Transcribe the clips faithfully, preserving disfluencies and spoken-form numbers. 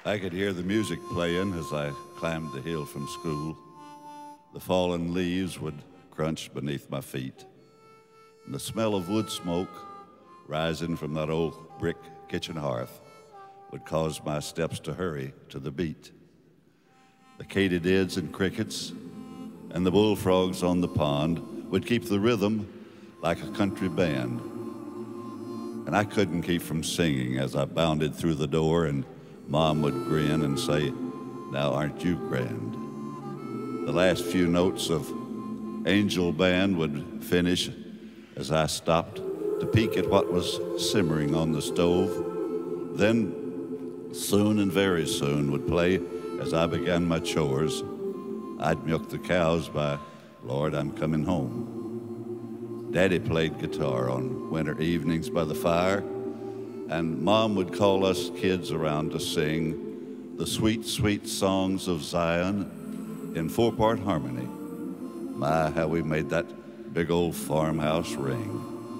I could hear the music playing as I climbed the hill from school. The fallen leaves would crunch beneath my feet, and the smell of wood smoke rising from that old brick kitchen hearth would cause my steps to hurry to the beat. The katydids and crickets and the bullfrogs on the pond would keep the rhythm like a country band. And I couldn't keep from singing as I bounded through the door, and Mom would grin and say, "Now aren't you grand?" The last few notes of Angel Band would finish as I stopped to peek at what was simmering on the stove. Then soon and very soon would play as I began my chores. I'd milk the cows by "Lord, I'm Coming Home." Daddy played guitar on winter evenings by the fire, and Mom would call us kids around to sing the sweet, sweet songs of Zion in four-part harmony. My, how we made that big old farmhouse ring.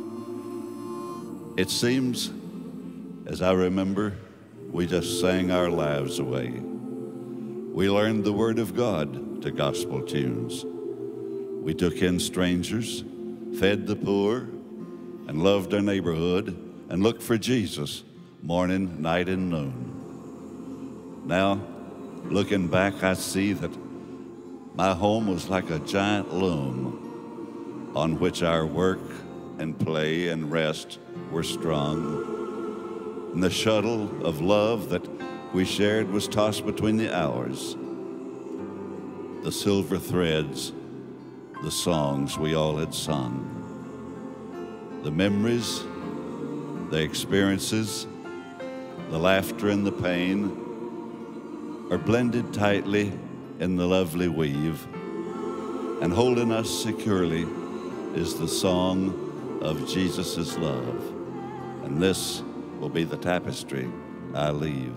It seems, as I remember, we just sang our lives away. We learned the Word of God to gospel tunes. We took in strangers, fed the poor, and loved our neighborhood, and looked for Jesus morning, night, and noon. Now, looking back, I see that my home was like a giant loom on which our work and play and rest were strung. And the shuttle of love that we shared was tossed between the hours. The silver threads, the songs we all had sung. The memories, the experiences, the laughter and the pain are blended tightly in the lovely weave, and holding us securely is the song of Jesus' love. And this will be the tapestry I leave.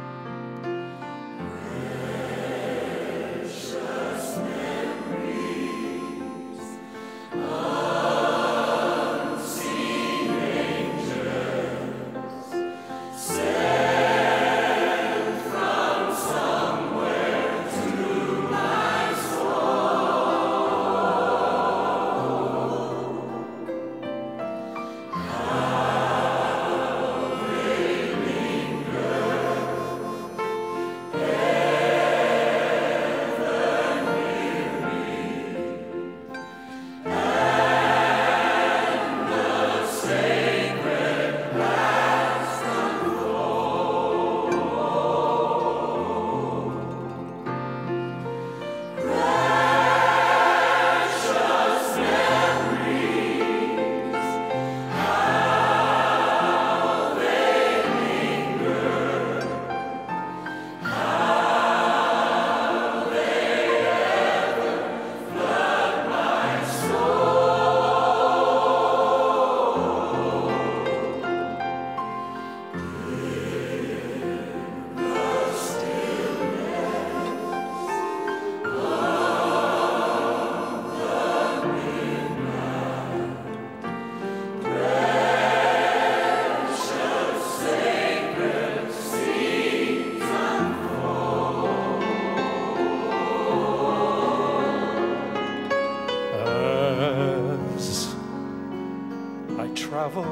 Travel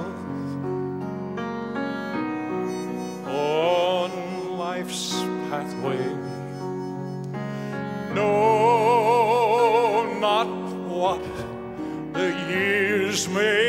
on life's pathway, know not what the years may